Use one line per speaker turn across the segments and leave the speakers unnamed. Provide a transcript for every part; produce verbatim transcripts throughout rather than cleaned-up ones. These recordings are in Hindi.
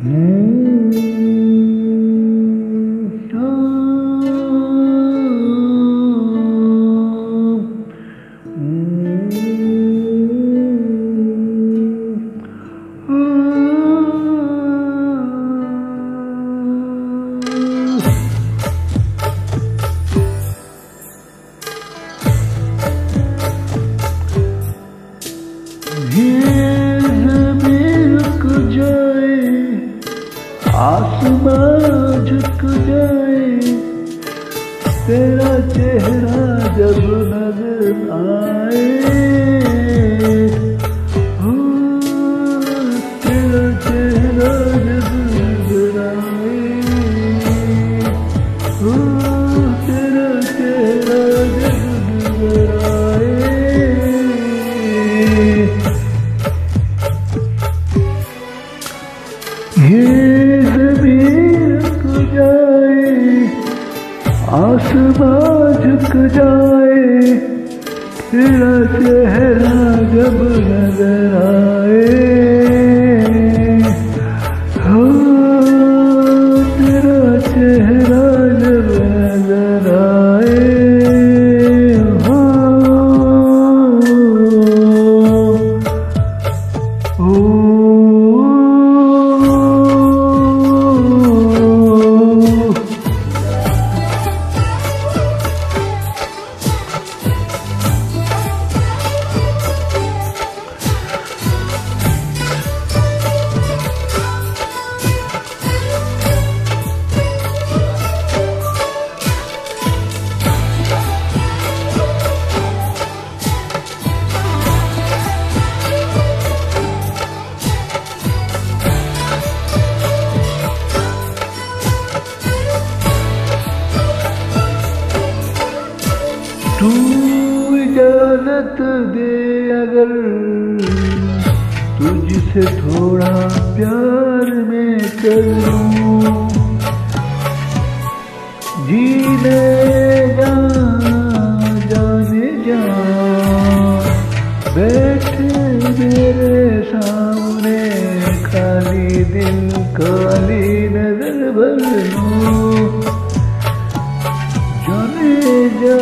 आसमां झुक जाए, तेरा चेहरा जब नजर आए, हो तेरा चेहरा जब नजर आए, हो तेरा चेहरा जब नजर आए। ये ज़मीन को जाए, आसमां झुक जाए, तेरा चेहरा जब नजर आए, हो तेरा चेहरा जब नजर आए, हो तू इजाजत दे अगर तुझसे थोड़ा प्यार मैं करूं, जीने जा जाने जा, बैठे मेरे सामने, खाली दिल खाली नजर भर लूं, जाने जा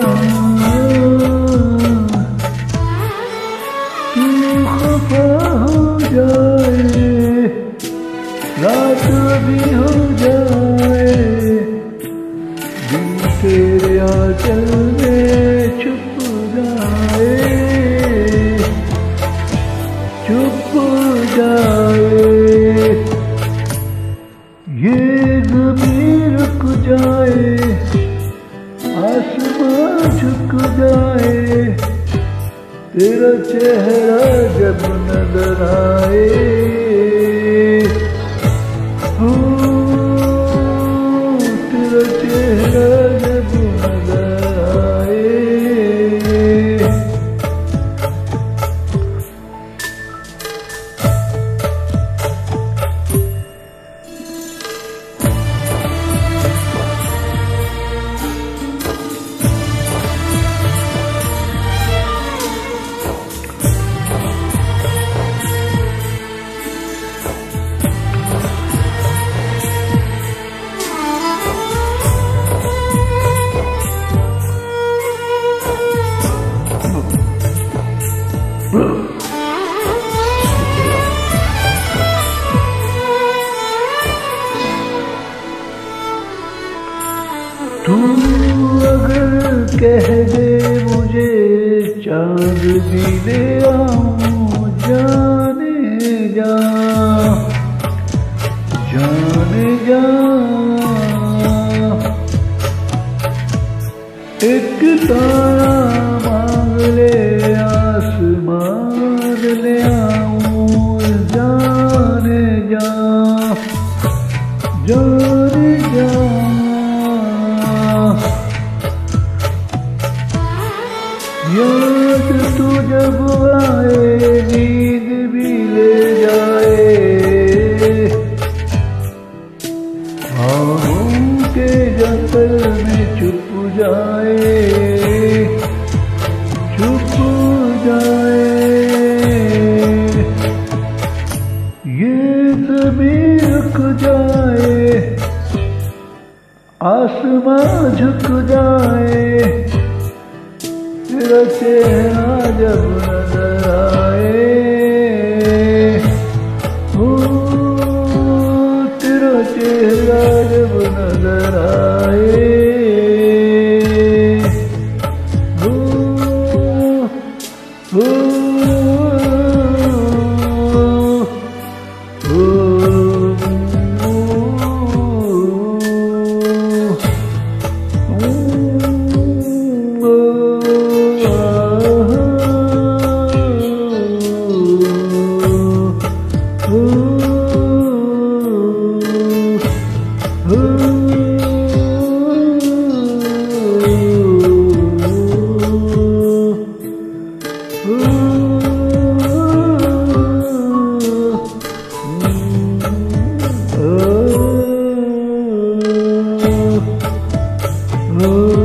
हो जाए, रात भी हो जाए, दिन तेरे आंचल में छुप जाए, छुप जाए। ये ज़मीन रुक जाए, आसमां झुक जाए, तेरा चेहरा जब नजर आए, हो तेरा चेहरा जब नजर आए। तू अगर कह दे मुझे चांद भी ले आऊं, जाने जा जाने जा, एक तारा मांग ले आसमान ले आऊं, जाने जा जाने जा। याद तू जब आए, नींद भी ले जाए, ख्वाबों के जंगल में छुप जाए, छुप जाए। ये ज़मीन रुक जाए, आसमां झुक जाए, तेरा चेहरा जब नजर आए, हो तेरा चेहरा जब नजर आए, हो हो Oh